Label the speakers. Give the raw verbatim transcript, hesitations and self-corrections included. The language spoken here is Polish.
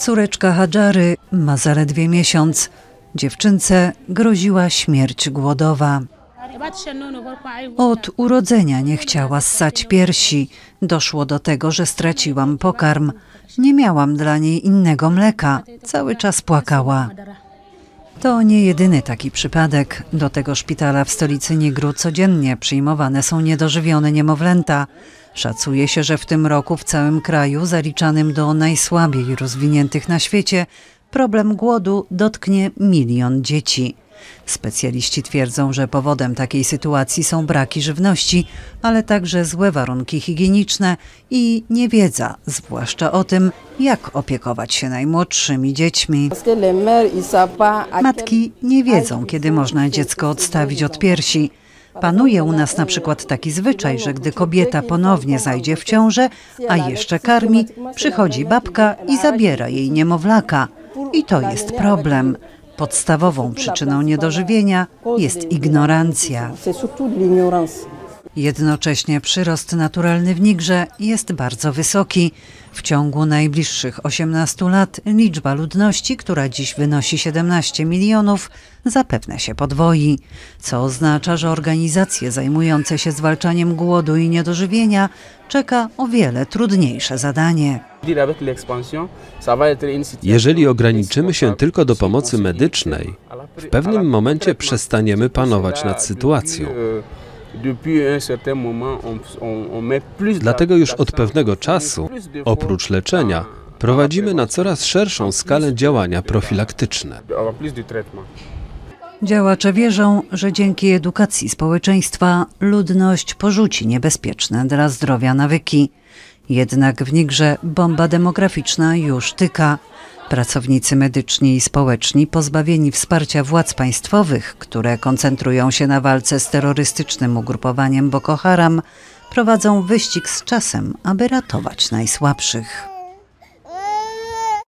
Speaker 1: Córeczka Hadżary ma zaledwie miesiąc. Dziewczynce groziła śmierć głodowa. Od urodzenia nie chciała ssać piersi. Doszło do tego, że straciłam pokarm. Nie miałam dla niej innego mleka. Cały czas płakała. To nie jedyny taki przypadek. Do tego szpitala w stolicy Nigru codziennie przyjmowane są niedożywione niemowlęta. Szacuje się, że w tym roku w całym kraju, zaliczanym do najsłabiej rozwiniętych na świecie, problem głodu dotknie milion dzieci. Specjaliści twierdzą, że powodem takiej sytuacji są braki żywności, ale także złe warunki higieniczne i niewiedza, zwłaszcza o tym, jak opiekować się najmłodszymi dziećmi. Matki nie wiedzą, kiedy można dziecko odstawić od piersi. Panuje u nas na przykład taki zwyczaj, że gdy kobieta ponownie zajdzie w ciążę, a jeszcze karmi, przychodzi babka i zabiera jej niemowlaka. I to jest problem. Podstawową przyczyną niedożywienia jest ignorancja. Jednocześnie przyrost naturalny w Nigrze jest bardzo wysoki. W ciągu najbliższych osiemnastu lat liczba ludności, która dziś wynosi siedemnaście milionów, zapewne się podwoi, co oznacza, że organizacje zajmujące się zwalczaniem głodu i niedożywienia czeka o wiele trudniejsze zadanie.
Speaker 2: Jeżeli ograniczymy się tylko do pomocy medycznej, w pewnym momencie przestaniemy panować nad sytuacją. Dlatego już od pewnego czasu, oprócz leczenia, prowadzimy na coraz szerszą skalę działania profilaktyczne.
Speaker 1: Działacze wierzą, że dzięki edukacji społeczeństwa ludność porzuci niebezpieczne dla zdrowia nawyki. Jednak w Nigrze bomba demograficzna już tyka. Pracownicy medyczni i społeczni, pozbawieni wsparcia władz państwowych, które koncentrują się na walce z terrorystycznym ugrupowaniem Boko Haram, prowadzą wyścig z czasem, aby ratować najsłabszych.